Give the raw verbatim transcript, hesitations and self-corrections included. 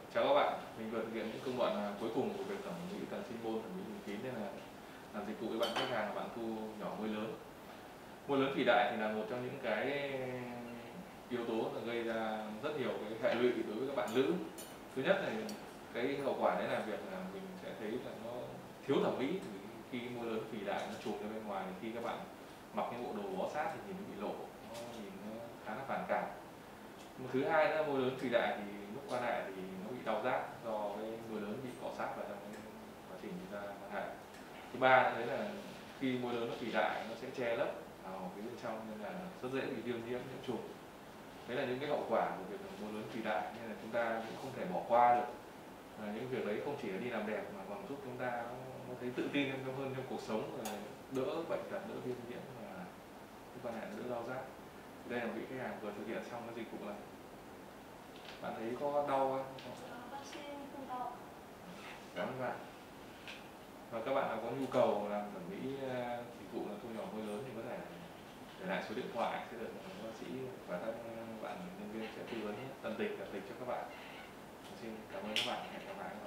Chào các bạn, mình vừa thực hiện những công đoạn à, cuối cùng của việc thẩm mỹ cần sinh môn, thẩm mỹ vùng kín nên là làm dịch vụ với bạn khách hàng, bạn thu nhỏ môi lớn. Môi lớn thủy đại thì là một trong những cái yếu tố là gây ra rất nhiều cái hệ lụy đối với các bạn nữ. Thứ nhất là cái hậu quả đấy là việc là mình sẽ thấy là nó thiếu thẩm mỹ, khi môi lớn thủy đại nó trùm ra bên ngoài, khi các bạn mặc những bộ đồ bó sát thì nhìn nó bị lộ, nó nhìn nó khá là phản cảm. Thứ hai nữa, môi lớn thủy đại thì lúc quan hệ thì nó bị đau rát do cái môi lớn bị cọ sát vào trong cái quá trình chúng ta quan hệ. Thứ ba nữa là khi môi lớn nó thủy đại nó sẽ che lấp vào cái bên trong nên là rất dễ bị viêm nhiễm, nhiễm trùng. Đấy là những cái hậu quả của việc môi lớn thủy đại, nên là chúng ta cũng không thể bỏ qua được. À, những việc đấy không chỉ là đi làm đẹp mà còn giúp chúng ta nó thấy tự tin hơn trong cuộc sống, và đỡ bệnh tật, đỡ viêm nhiễm và cái quan hệ đỡ đau rát. Đây là vị khách hàng vừa thực hiện xong cái dịch vụ này. Bạn thấy có đau không? Bác sĩ không đau. Cảm ơn bạn. Và các bạn nào có nhu cầu làm thẩm mỹ dịch vụ là thu nhỏ môi lớn thì có thể để lại số điện thoại, sẽ được bác sĩ và các bạn nhân viên sẽ tư vấn tận tình tận tình cho các bạn. Xin cảm ơn các bạn, hẹn gặp lại.